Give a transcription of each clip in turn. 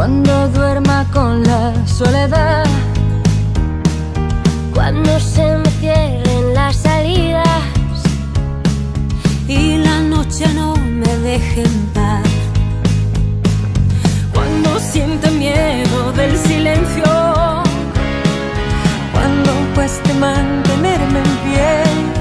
cuando duerma con la soledad, cuando se me cierren las salidas y la noche no me deje en paz, cuando sienta miedo del silencio, cuando cueste mantenerme en pie,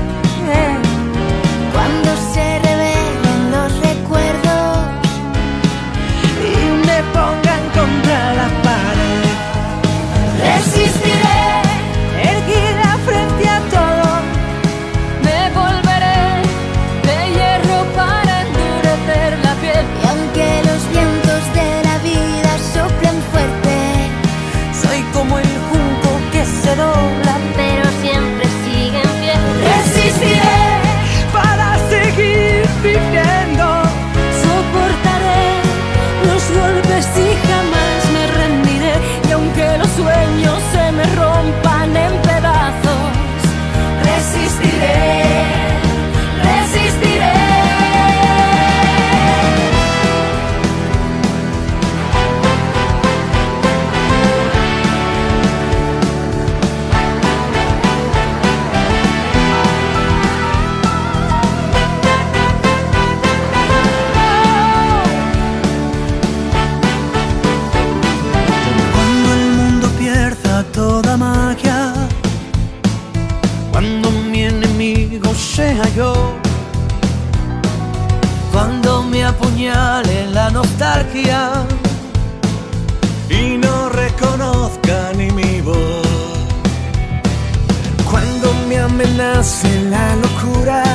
cuando se revelen los recuerdos y me pongan contra la pared. resistiré, Erguida frente a todo, me volveré de hierro para endurecer la piel. Y aunque los vientos de la vida soplen fuerte, soy como el junco que se dobla, pero siempre sigue en pie. Resistiré, para seguir viviendo. Soportaré los golpes y jamás me rendiré. Y aunque los sueños se me rompan en pedazos, resistiré, resistiré. cuando el mundo pierda toda magia, cuando mi enemigo sea yo, cuando me apuñale la nostalgia y no reconozca ni mi voz, cuando me amenace la locura,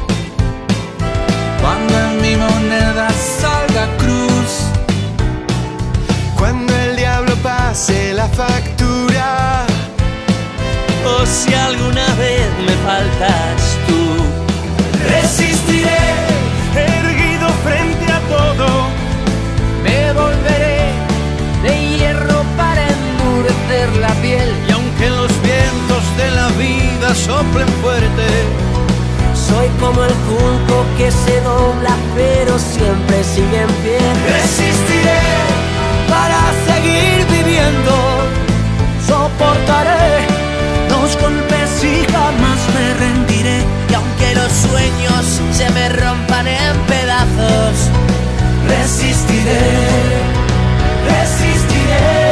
cuando en mi moneda salga cruz, Cuando el diablo pase la factura, o si alguna vez me faltas tú, resistiré, erguido frente a todo. me volveré de hierro para endurecer la piel. Y aunque los vientos de la vida soplen fuerte, Soy como el junco que se dobla pero siempre sigue en pie. resistiré, Para seguir viviendo, soportaré los golpes y jamás me rendiré. Y aunque los sueños se me rompan en pedazos, resistiré, resistiré.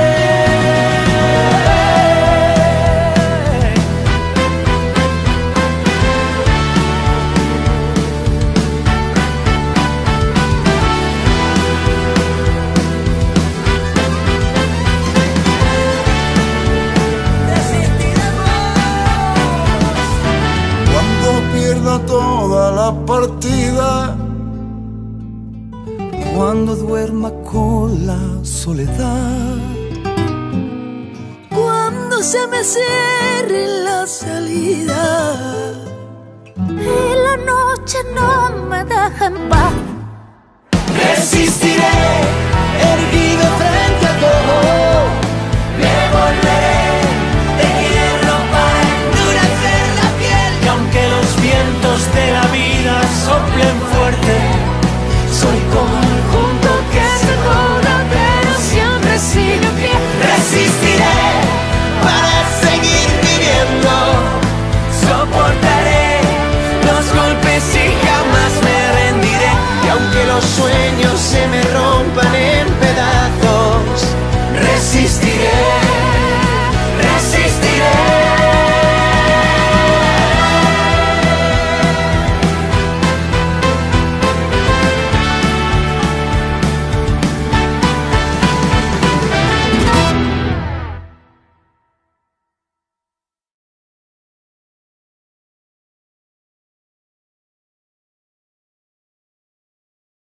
Cuando pierda toda la partida, cuando duerma con la soledad, cuando se me cierre la salida Y la noche no me deja en paz. Resistiré,